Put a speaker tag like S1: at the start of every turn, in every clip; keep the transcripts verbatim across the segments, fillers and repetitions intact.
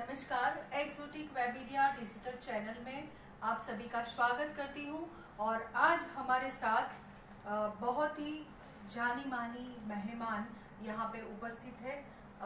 S1: नमस्कार, exotic वेबिडिया digital channel में आप सभी का स्वागत करती हूं। और आज हमारे साथ बहुत ही जानी मानी मेहमान यहाँ पे उपस्थित है।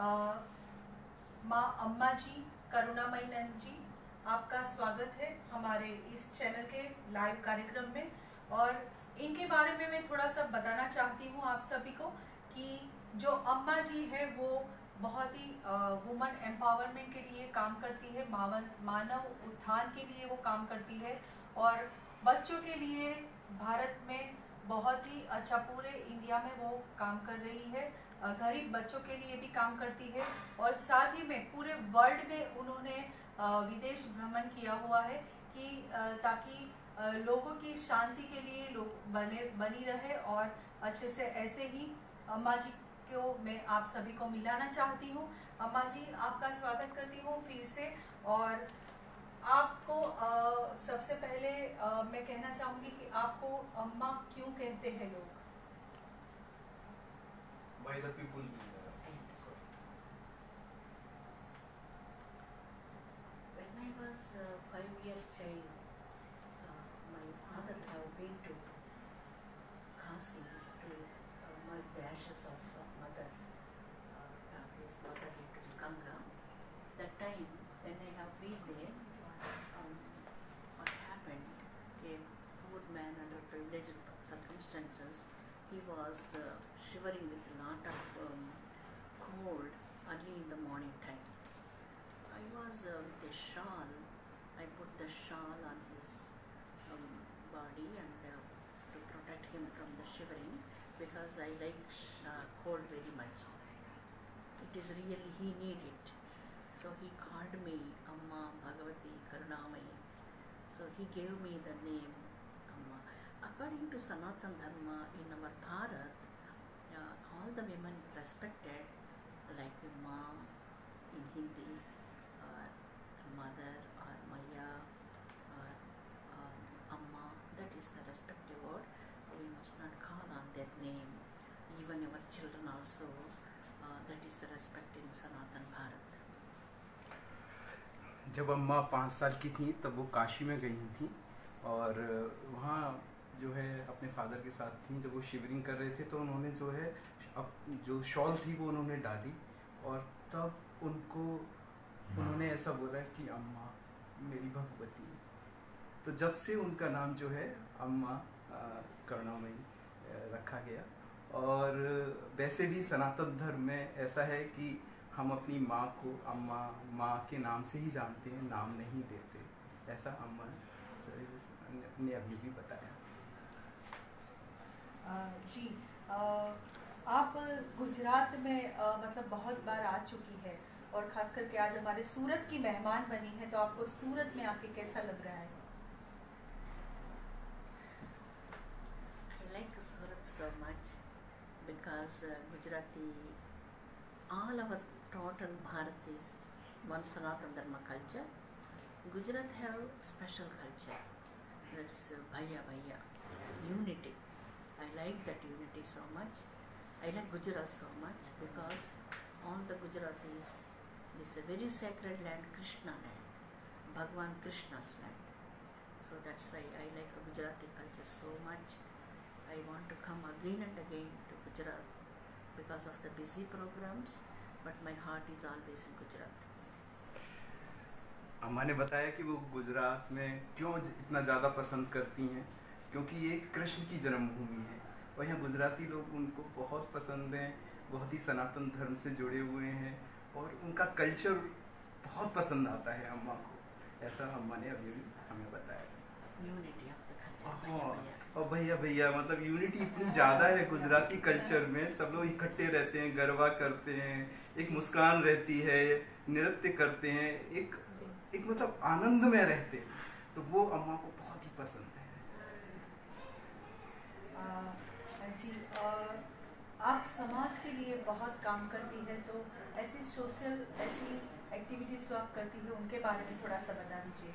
S1: माँ अम्मा जी, करुणामयी नंद जी, आपका स्वागत है हमारे इस चैनल के लाइव कार्यक्रम में। और इनके बारे में मैं थोड़ा सा बताना चाहती हूँ आप सभी को कि जो अम्मा जी है वो बहुत ही वुमन एम्पावरमेंट के लिए काम करती है, मानव उत्थान के लिए वो काम करती है और बच्चों के लिए भारत में बहुत ही अच्छा, पूरे इंडिया में वो काम कर रही है। गरीब बच्चों के लिए भी काम करती है और साथ ही में पूरे वर्ल्ड में उन्होंने विदेश भ्रमण किया हुआ है कि ताकि लोगों की शांति के लिए लोग बने बनी रहे। और अच्छे से ऐसे ही अम्मा जी को मैं आप सभी को मिलाना चाहती हूँ। अम्मा जी, आपका स्वागत करती हूँ फिर से। और आपको आ, सबसे पहले आ, मैं कहना चाहूंगी कि आपको अम्मा क्यों कहते हैं लोग?
S2: By the people.
S3: When I was uh, five years child, uh, my father have been to Kasi to uh, merge the ashes of uh, mother, uh, uh, his mother into Ganga. That time when I have been there, um, what happened, a poor man under privileged circumstances, he was uh, shivering with a lot of um, cold early in the morning time. I was uh, with a shawl, I put the shawl on his um, body and uh, to protect him from the shivering, because I like uh, cold very much. It is really, he needed it. So he called me Amma Bhagavati Karunamayi. So he gave me the name Amma. According to Sanatan Dharma in our Bharat, uh, all the women respected, like Ma in Hindi, or mother, or Maya, or um, Amma. That is the respective word. We must not call on that name. Even our children also, uh, that is the respect in Sanatan Bharat.
S2: जब अम्मा पाँच साल की थी तब वो काशी में गई थी और वहाँ जो है अपने फादर के साथ थी। जब वो शिवरिंग कर रहे थे तो उन्होंने जो है अब जो शॉल थी वो उन्होंने डाली और तब उनको उन्होंने ऐसा बोला कि अम्मा मेरी भगवती। तो जब से उनका नाम जो है अम्मा करुणामयी रखा गया। और वैसे भी सनातन धर्म में ऐसा है कि हम अपनी माँ को अम्मा माँ के नाम से ही जानते हैं, नाम नहीं देते। ऐसा अम्मा ने अभी भी बताया।
S1: आ, जी आ, आप गुजरात में आ, मतलब बहुत बार आ चुकी है और खास करके आज हमारे सूरत की मेहमान बनी है, तो आपको सूरत में आके कैसा लग रहा है?
S3: I like Surat so much because uh, Gujarati, all our total Bharat is one Sanatana Dharma culture. Gujarat have special culture, that is uh, Bhaiya Bhaiya, unity. I like that unity so much. I like Gujarat so much because all the Gujaratis, this is a very sacred land, Krishna land, Bhagwan Krishna's land. So that's why I like the Gujarati culture so much. I want to come again and again to Gujarat because of the busy programs, but my heart is always in Gujarat.
S2: अम्मा ने बताया कि वो गुजरात में क्यों इतना ज़्यादा पसंद करती हैं, क्योंकि ये कृष्ण की जन्मभूमि है और यहाँ गुजराती लोग उनको बहुत पसंद हैं, बहुत ही सनातन धर्म से जुड़े हुए हैं और उनका कल्चर बहुत पसंद आता है अम्मा को। ऐसा अम्मा ने अभी भी हमें बताया।
S3: Unity of the culture.
S2: हाँ, और भैया भैया मतलब यूनिटी इतनी ज़्यादा है गुजराती कल्चर में। सब लोग इकट्ठे रहते हैं, गरबा करते हैं, एक मुस्कान रहती है, नृत्य करते हैं, एक एक मतलब आनंद में रहते हैं। तो वो अम्मा को बहुत ही पसंद है।
S1: आ, जी आ, आप समाज के लिए बहुत काम करती है, तो ऐसी सोशल ऐसी एक्टिविटीज जो आप करती है उनके बारे में थोड़ा सा बता दीजिए।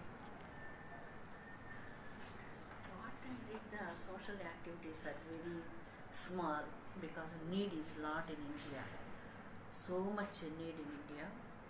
S3: What I did, the social activities are very small because need is lot in India. So much need in India. We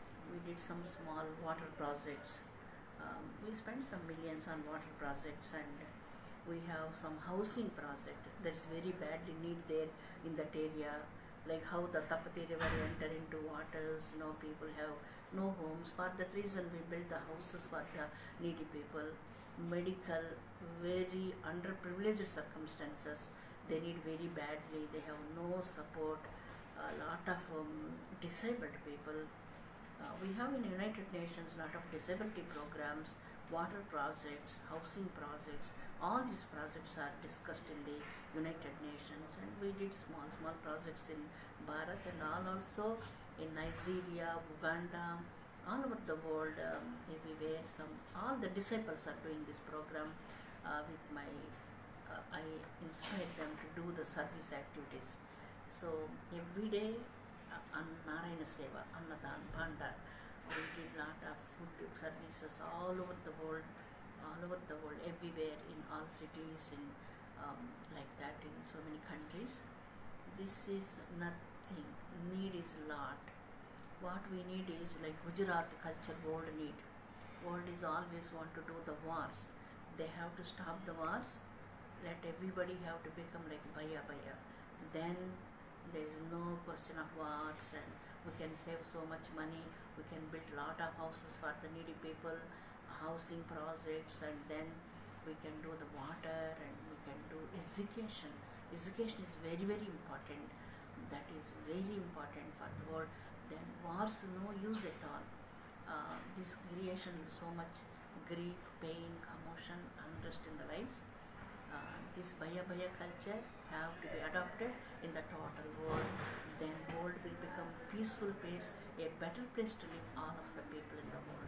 S3: did some small water projects. Um, we spent some millions on water projects, and we have some housing project that's very badly need there in that area, like how the Tapati river enter into waters. You know, people have no homes. For that reason, we built the houses for the needy people. Medical, very underprivileged circumstances, they need very badly. They have no support. A lot of um, disabled people. Uh, we have in United Nations lot of disability programs, water projects, housing projects. All these projects are discussed in the United Nations, and we did small small projects in Bharat and all, also in Nigeria, Uganda, all over the world. Um, everywhere, some all the disciples are doing this program. Uh, with my, uh, I inspired them to do the service activities. So every day, uh, on Narayana Seva, Annadan, Bhandar, we did lot of food services all over the world, all over the world, everywhere, in all cities, in um, like that, in so many countries. This is nothing. Need is lot. What we need is like Gujarat culture. World need. World is always want to do the wars. They have to stop the wars. Let everybody have to become like Bhaya Bhaya. Then there is no question of wars, and we can save so much money. We can build lot of houses for the needy people, housing projects, and then we can do the water, and we can do education. Education is very very important. That is very important for the world. Then wars, no use at all. Uh, this creation so much grief, pain, commotion, unrest in the lives. Uh, this Bhaya Bhaya culture have to be adopted in the total world. Then world will become peaceful place, a better place to live all of the people in the world.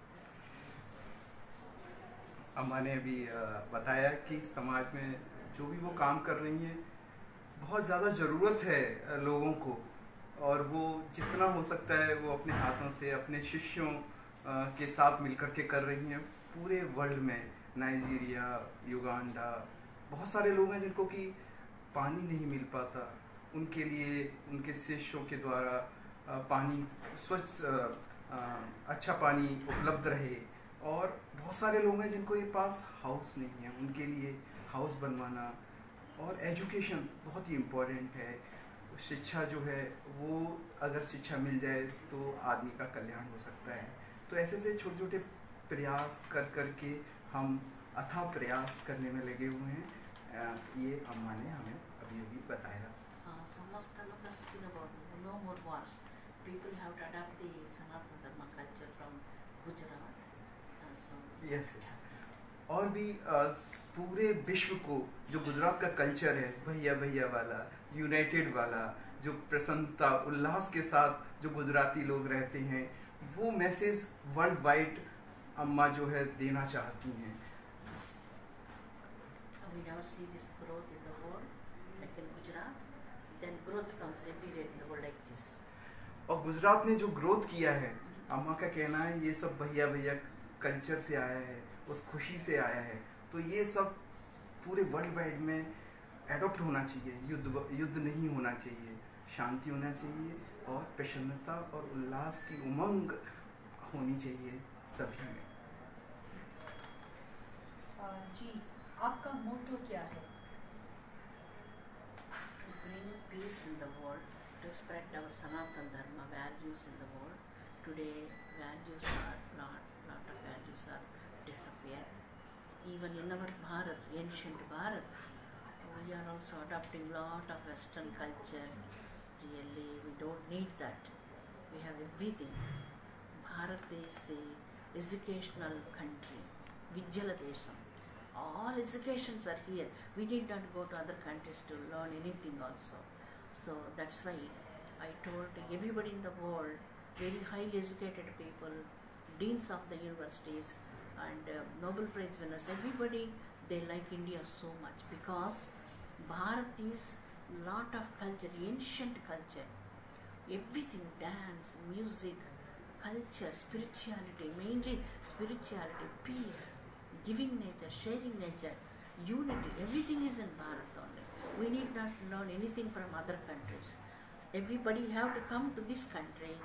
S2: अम्मा ने अभी बताया कि समाज में जो भी वो काम कर रही हैं, बहुत ज़्यादा ज़रूरत है लोगों को, और वो जितना हो सकता है वो अपने हाथों से अपने शिष्यों के साथ मिलकर के कर रही हैं। पूरे वर्ल्ड में नाइजीरिया, युगांडा, बहुत सारे लोग हैं जिनको कि पानी नहीं मिल पाता, उनके लिए उनके शिष्यों के द्वारा पानी, स्वच्छ अच्छा पानी उपलब्ध रहे। और बहुत सारे लोग हैं जिनको ये पास हाउस नहीं है, उनके लिए हाउस बनवाना। और एजुकेशन बहुत ही इम्पोर्टेंट है। शिक्षा जो है वो अगर शिक्षा मिल जाए तो आदमी का कल्याण हो सकता है। तो ऐसे से छोटे छोटे प्रयास कर कर के हम अथाह प्रयास करने में लगे हुए हैं। ये अम्मा ने हमें अभी अभी बताया।
S3: समस्त लोग का skill about no more wars, people have to adopt the Sanatan Dharma culture from Gujarat.
S2: Yes yes और भी आ, पूरे विश्व को जो गुजरात का कल्चर है, भैया भैया वाला, यूनाइटेड वाला, जो प्रसन्नता उल्लास के साथ जो गुजराती लोग रहते हैं, वो मैसेज वर्ल्ड वाइड अम्मा जो है देना चाहती हैं।
S3: We never see this growth in the world like in Gujarat. Then growth comes everywhere in the world like this.
S2: और गुजरात ने जो ग्रोथ किया है, अम्मा का कहना है ये सब भैया भैया कल्चर से आया है, उस खुशी से आया है। तो ये सब पूरे वर्ल्ड वाइड में एडॉप्ट होना चाहिए। युद्ध युद्ध नहीं होना चाहिए, शांति होना चाहिए, और प्रसन्नता और उल्लास की उमंग होनी चाहिए सभी में।
S1: जी, आपका मोटो क्या है?
S3: To bring peace in the world, to spread our Sanatana Dharma values in the world. Today, values are lot, lot of values are disappear. Even in our Bharat, ancient Bharat, we are also adopting lot of Western culture. Really, we don't need that. We have everything. Bharat is the educational country, Vijjala Desam. All educations are here. We need not go to other countries to learn anything also. So that's why I told everybody in the world, very highly educated people, deans of the universities and uh, Nobel Prize winners, everybody, they like India so much because Bharat is lot of culture, ancient culture. Everything, dance, music, culture, spirituality, mainly spirituality, peace, giving nature, sharing nature, unity, everything is in Bharat only. We need not learn anything from other countries. Everybody have to come to this country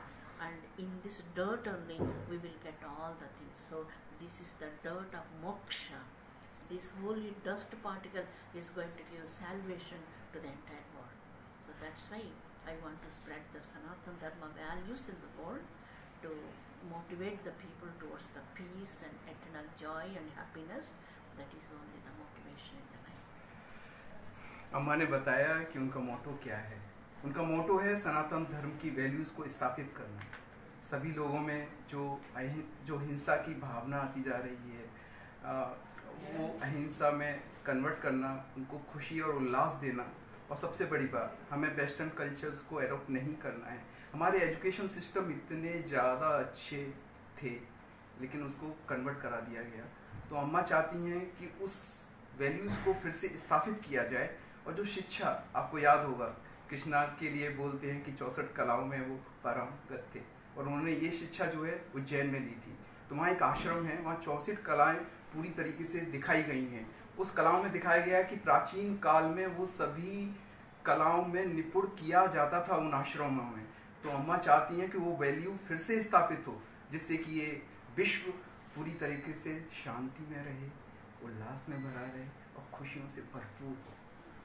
S3: and in this dirt only we will get all the things. So this is the dirt of moksha. This holy dust particle is going to give salvation to the entire world. So that's why I want to spread the Sanatana Dharma values in the world, to motivate the people towards the peace and eternal joy and happiness. That is only the motivation in the life.
S2: अम्मा ने बताया कि उनका मोटो क्या है. उनका मोटो है सनातन धर्म की वैल्यूज़ को स्थापित करना. सभी लोगों में जो जो हिंसा की भावना आती जा रही है, आ, वो अहिंसा में कन्वर्ट करना, उनको खुशी और उल्लास देना. और सबसे बड़ी बात, हमें वेस्टर्न कल्चर्स को एडॉप्ट नहीं करना है. हमारे एजुकेशन सिस्टम इतने ज़्यादा अच्छे थे, लेकिन उसको कन्वर्ट करा दिया गया. तो अम्मा चाहती हैं कि उस वैल्यूज़ को फिर से स्थापित किया जाए. और जो शिक्षा, आपको याद होगा कृष्णा के लिए बोलते हैं कि चौसठ कलाओं में वो पारंगत थे, और उन्होंने ये शिक्षा जो है उज्जैन में ली थी. तो वहाँ एक आश्रम है, वहाँ चौसठ कलाएँ पूरी तरीके से दिखाई गई हैं. उस कलाओं में दिखाया गया है कि प्राचीन काल में वो सभी कलाओं में निपुण किया जाता था उन आश्रमों में. तो अम्मा चाहती हैं कि वो वैल्यू फिर से स्थापित हो, जिससे कि ये विश्व पूरी तरीके से शांति में रहे, उल्लास में भरा रहे और खुशियों से भरपूर हो.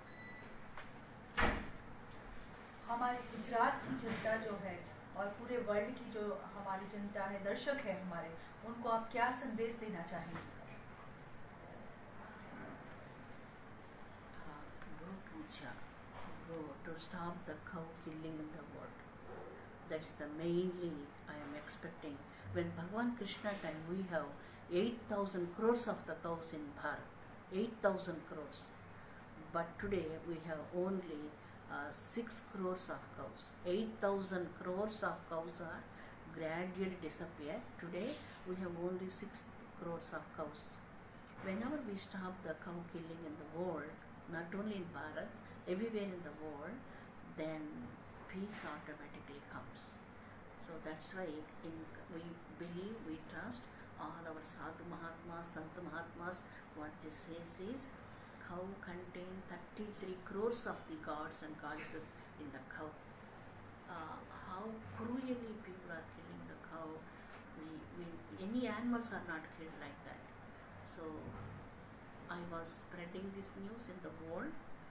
S1: हमारे गुजरात की जनता जो है और पूरे वर्ल्ड की जो हमारी जनता है, दर्शक है हमारे, उनको आप क्या संदेश देना चाहेंगे?
S3: Go puja, go to stop the cow killing in the world. That is the mainly I am expecting. When Bhagavan Krishna time, we have eight thousand crores of the cows in Bharat, eight thousand crores. But today we have only uh, six crores of cows. eight thousand crores of cows are gradually disappear. Today we have only six crores of cows. Whenever we stop the cow killing in the world, not only in Bharat, everywhere in the world, then peace automatically comes. So that's why in, we believe, we trust all our Sadhu Mahatmas, Sant Mahatmas. What this says is, cow contain thirty-three crores of the gods and goddesses in the cow. Uh, how cruelly people are killing the cow. We, we, any animals are not killed like that. So I was spreading this news in the world.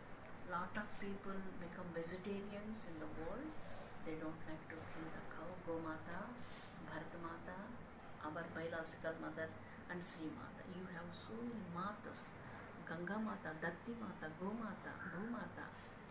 S3: Lot of people become vegetarians in the world. They don't like to kill the cow. Gomata, Bharata Mata, our biological mother, and Sri Mata. You have so many matas. Ganga Mata, Datti Mata, Gomata, Bhumata.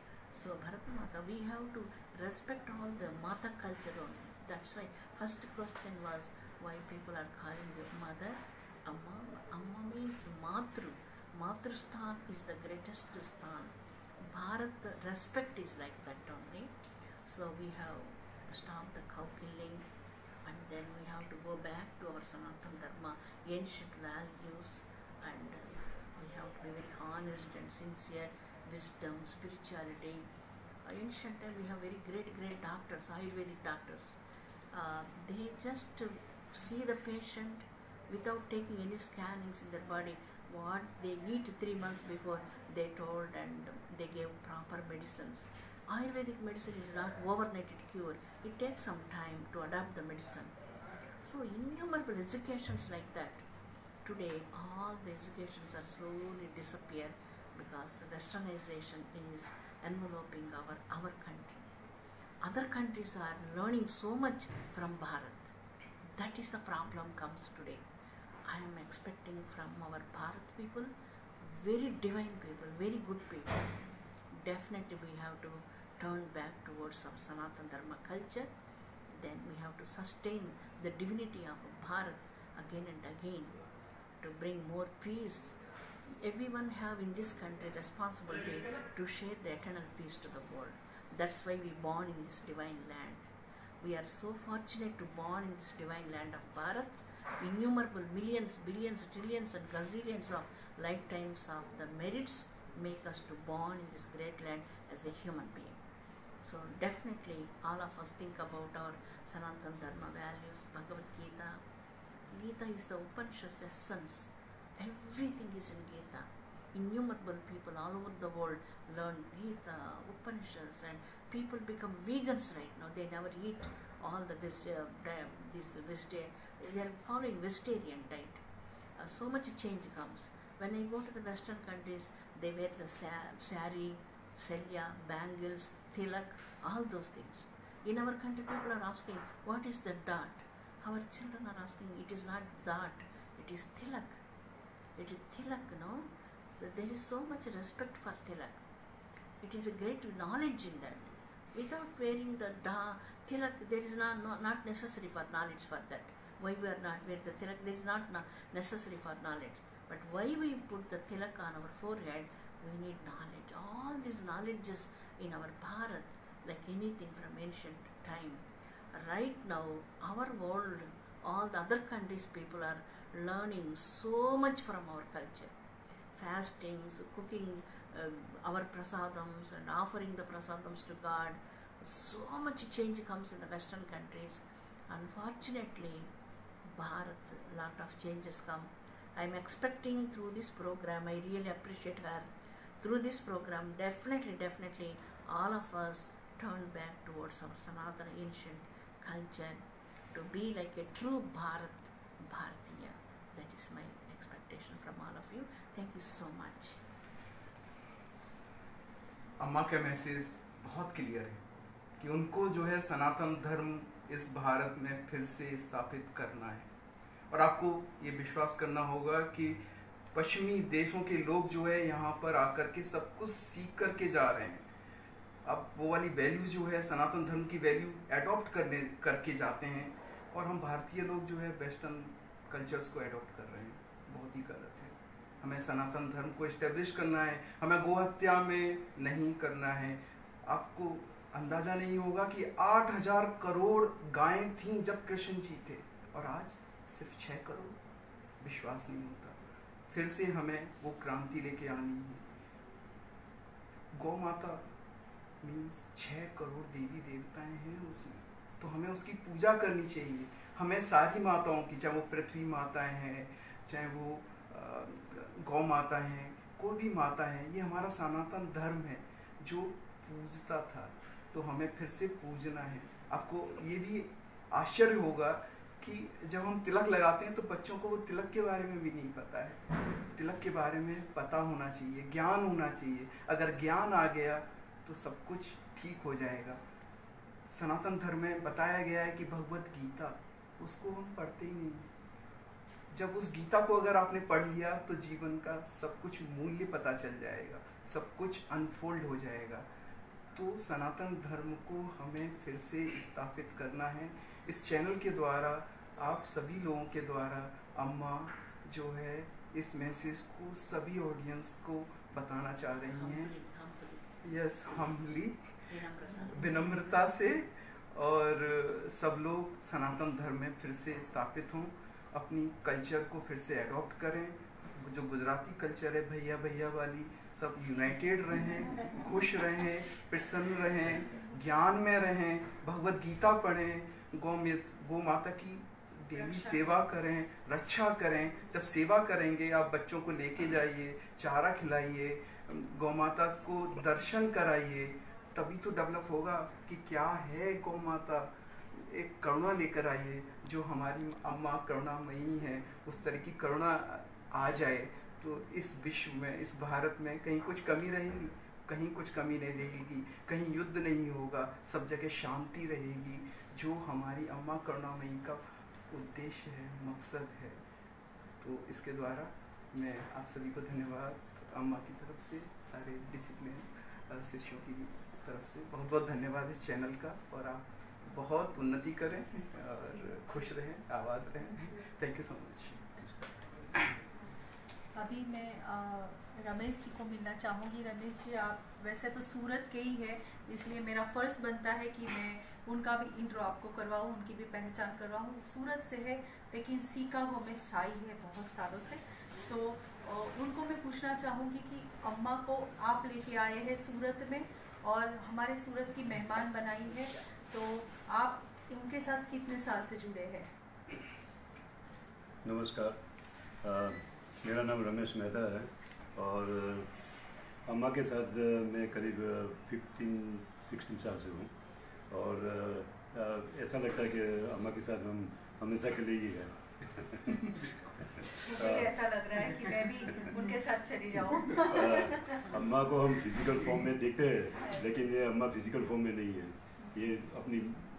S3: So Bharata Mata, we have to respect all the Mata culture only. That's why first question was why people are calling you mother. Amma, Amma means Matru. Matrusthan is the greatest sthan. Bharat, respect is like that only. So we have to stop the cow killing, and then we have to go back to our Sanatana Dharma, ancient values, and uh, we have to be very honest and sincere, wisdom, spirituality. Uh, ancient time we have very great, great doctors, Ayurvedic doctors. Uh, they just uh, see the patient without taking any scannings in their body. What they eat three months before they told, and they gave proper medicines. Ayurvedic medicine is not overnight cure. It takes some time to adapt the medicine. So innumerable educations like that. Today all the educations are slowly disappear because the westernization is enveloping our, our country. Other countries are learning so much from Bharat. That is the problem comes today. I am expecting from our Bharat people, very divine people, very good people. Definitely we have to turn back towards our Sanatana Dharma culture. Then we have to sustain the divinity of Bharat again and again to bring more peace. Everyone have in this country responsibility to share the eternal peace to the world. That's why we born in this divine land. We are so fortunate to born in this divine land of Bharat. Innumerable millions, billions, trillions and gazillions of lifetimes of the merits make us to born in this great land as a human being. So definitely all of us think about our Sanatana Dharma values, Bhagavad Gita. Gita is the Upanishad's essence. Everything is in Gita. Innumerable people all over the world learn Gita, Upanishads, and people become vegans right now. They never eat all the vis- uh, di- this vegeta- they are following vegetarian diet. Uh, so much change comes. When I go to the Western countries, they wear the sa- sari, selya, bangles, tilak, all those things. In our country, people are asking, what is the dot? Our children are asking, it is not dot, it is tilak. It is tilak, no? So there is so much respect for tilak. It is a great knowledge in that. Without wearing the da, tilak, there is not, not, not necessary for knowledge for that. Why we are not wearing the tilak, there is not na- necessary for knowledge. But why we put the tilak on our forehead, we need knowledge. All these knowledges in our Bharat, like anything from ancient time. Right now, our world, all the other countries' people are learning so much from our culture. Fastings, cooking uh, our prasadams and offering the prasadams to God. So much change comes in the Western countries. Unfortunately, Bharat, lot of changes come. I am expecting through this program, I really appreciate her. Through this program, definitely, definitely, all of us turn back towards our Sanatana ancient culture to be like a true Bharat, Bharatiya. That is my expectation from all of you. Thank you so much.
S2: अम्मा का message बहुत clear है कि उनको जो है सनातन धर्म इस भारत में फिर से स्थापित करना है, और आपको ये विश्वास करना होगा कि पश्चिमी देशों के लोग जो है यहाँ पर आकर के सब कुछ सीख करके जा रहे हैं। अब वो वाली वैल्यू जो है सनातन धर्म की वैल्यू एडॉप्ट करने करके जाते हैं, और हम भारतीय लोग जो है वेस्टर्न कल्चर्स को एडॉप्ट कर रहे हैं। बहुत ही गलत है। हमें सनातन धर्म को इस्टेब्लिश करना है, हमें गोहत्या में नहीं करना है। आपको अंदाजा नहीं होगा कि आठ हजार करोड़ गायें थीं जब कृष्ण जी थे, और आज सिर्फ छः करोड़। विश्वास नहीं होता। फिर से हमें वो क्रांति लेके आनी है। गौ माता मीन्स छः करोड़ देवी देवताएं हैं उसमें, तो हमें उसकी पूजा करनी चाहिए। हमें सारी माताओं की, चाहे वो पृथ्वी माताएं हैं, चाहे वो गौ माता हैं, कोई भी माता है, ये हमारा सनातन धर्म है जो पूजता था, तो हमें फिर से पूजना है। आपको ये भी आश्चर्य होगा कि जब हम तिलक लगाते हैं तो बच्चों को वो तिलक के बारे में भी नहीं पता है। तिलक के बारे में पता होना चाहिए, ज्ञान होना चाहिए। अगर ज्ञान आ गया तो सब कुछ ठीक हो जाएगा। सनातन धर्म में बताया गया है कि भगवत गीता, उसको हम पढ़ते ही नहीं। जब उस गीता को अगर आपने पढ़ लिया तो जीवन का सब कुछ मूल्य पता चल जाएगा, सब कुछ अनफोल्ड हो जाएगा। तो सनातन धर्म को हमें फिर से स्थापित करना है। इस चैनल के द्वारा, आप सभी लोगों के द्वारा अम्मा जो है इस मैसेज को सभी ऑडियंस को बताना चाह रही हैं। यस, हम्बली, विनम्रता से, और सब लोग सनातन धर्म में फिर से स्थापित हों, अपनी कल्चर को फिर से एडॉप्ट करें। जो गुजराती कल्चर है भैया भैया वाली, सब यूनाइटेड रहें, खुश रहें, प्रसन्न रहें, ज्ञान में रहें, भगवत गीता पढ़ें, गौ में गौ माता की डेली सेवा करें, रक्षा करें। जब सेवा करेंगे, आप बच्चों को लेके जाइए, चारा खिलाइए, गौ माता को दर्शन कराइए, तभी तो डेवलप होगा कि क्या है गौ माता। एक करुणा लेकर आइए, जो हमारी अम्मा करुणामयी हैं, उस तरह की करुणा आ जाए तो इस विश्व में, इस भारत में कहीं कुछ कमी रहेगी? कहीं कुछ कमी नहीं रहेगी, कहीं युद्ध नहीं होगा, सब जगह शांति रहेगी, जो हमारी अम्मा करुणामयी का उद्देश्य है, मकसद है। तो इसके द्वारा मैं आप सभी को धन्यवाद, अम्मा की तरफ से, सारे डिसिप्लिन शिष्यों की तरफ से बहुत बहुत धन्यवाद इस चैनल का। और आप बहुत उन्नति करें और खुश रहें, आबाद रहें। Thank you so much.
S1: अभी मैं आ, रमेश जी को मिलना चाहूँगी। रमेश जी, आप वैसे तो सूरत के ही है, इसलिए मेरा फ़र्ज़ बनता है कि मैं उनका भी इंट्रो आपको करवाऊँ, उनकी भी पहचान करवाऊँ। सूरत से है लेकिन शिकागो में स्थायी है बहुत सालों से। सो उनको मैं पूछना चाहूँगी कि अम्मा को आप लेके आए हैं सूरत में और हमारे सूरत की मेहमान बनाई है, तो आप उनके साथ कितने साल से जुड़े हैं?
S4: नमस्कार, आ, मेरा नाम रमेश मेहता है और अम्मा के साथ मैं करीब फिफ्टीन सिक्सटीन साल से हूँ। और ऐसा लगता है कि अम्मा के साथ हम हमेशा के लिए ही है।
S1: मुझे ऐसा लग रहा है कि मैं भी उनके साथ चली जाऊँ।
S4: अम्मा को हम फिजिकल फॉर्म में देखते हैं, लेकिन ये अम्मा फिजिकल फॉर्म में नहीं है। ये अपनी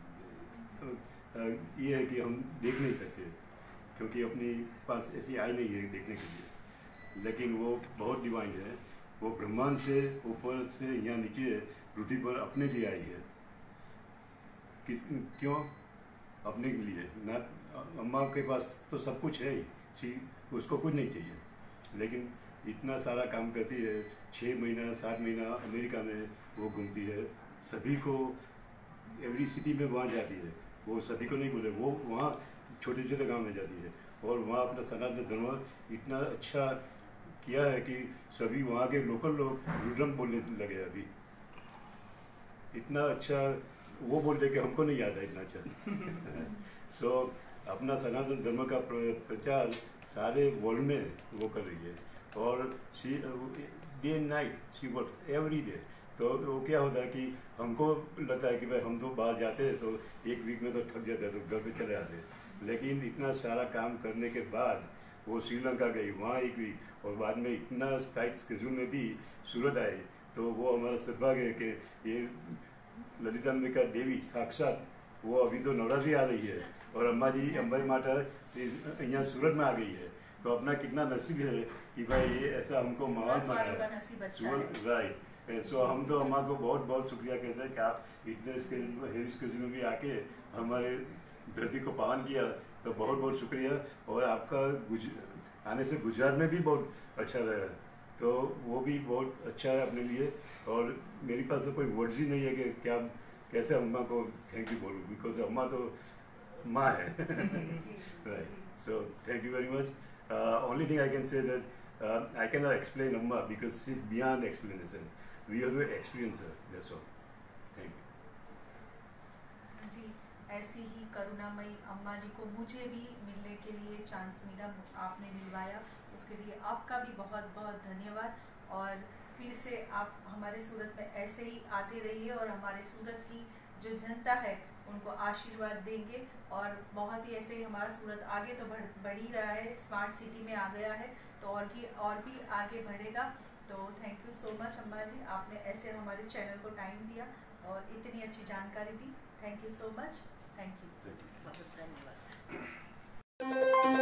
S4: ये है कि हम देख नहीं सकते क्योंकि अपनी पास ऐसी आई नहीं है देखने के लिए, लेकिन वो बहुत डिवाइन है। वो ब्रह्मांड से ऊपर से यहाँ नीचे पृथ्वी पर अपने लिए आई है। किस क्यों? अपने के लिए ना। अम्मा के पास तो सब कुछ है ही, उसको कुछ नहीं चाहिए, लेकिन इतना सारा काम करती है। छः महीना सात महीना अमेरिका में वो घूमती है, सभी को एवरी सिटी में वहाँ जाती है। वो सभी को नहीं बोले, वो वहाँ छोटे छोटे गांव में जाती है और वहाँ अपना सनातन धर्म इतना अच्छा किया है कि सभी वहाँ के लोकल लोग रुद्रम बोलने लगे। अभी इतना अच्छा वो बोलते कि हमको नहीं आता इतना अच्छा। सो so, अपना सनातन धर्म का प्रचार सारे वर्ल्ड में वो कर रही है और she day and night she work every day. तो वो क्या होता है कि हमको लगता है कि भाई हम तो बाहर जाते हैं तो एक वीक में तो थक जाते हैं तो घर पे चले आते हैं, लेकिन इतना सारा काम करने के बाद वो श्रीलंका गई, वहाँ एक वीक, और बाद में इतना टाइट स्केड्यूल में भी सूरत आए। तो वो हमारा सौभाग्य है कि ये ललितांबिका देवी साक्षात वो अभी तो नवरात्रि आ रही है और अम्मा जी अम्बा माता यहाँ सूरत में आ गई है। तो अपना कितना नसीब है कि भाई ये ऐसा हमको माहौल बना है सूरत, राइट। सो हम तो अम्मा को बहुत बहुत शुक्रिया कहते हैं कि आप इतने हेवी स्केड्यूल में भी आके हमारे धरती को पावन किया, तो बहुत बहुत शुक्रिया। और आपका गुज आने से गुजरात में भी बहुत अच्छा रहा, तो वो भी बहुत अच्छा है अपने लिए। और मेरे पास तो कोई वर्ड्स ही नहीं है कि क्या कैसे अम्मा को थैंक यू बोलूँ, बिकॉज अम्मा तो माँ है। Right, so thank you very much. Only thing I can say that I can not explain Amma because she is beyond explanation. We have to experience her, that's all. Thank
S1: you ji. ऐसी ही करुणामयी अम्मा जी को मुझे भी मिलने के लिए चांस मिला, आपने मिलवाया, उसके लिए आपका भी बहुत बहुत धन्यवाद। और फिर से आप हमारे सूरत में ऐसे ही आते रहिए और हमारे सूरत की जो जनता है उनको आशीर्वाद देंगे। और बहुत ही ऐसे ही हमारा सूरत आगे तो बढ़ बढ़ ही रहा है, स्मार्ट सिटी में आ गया है, तो और की और भी आगे बढ़ेगा। तो थैंक यू सो मच अम्मा जी, आपने ऐसे हमारे चैनल को टाइम दिया और इतनी अच्छी जानकारी दी। Thank you so much. Thank you.
S3: धन्यवाद।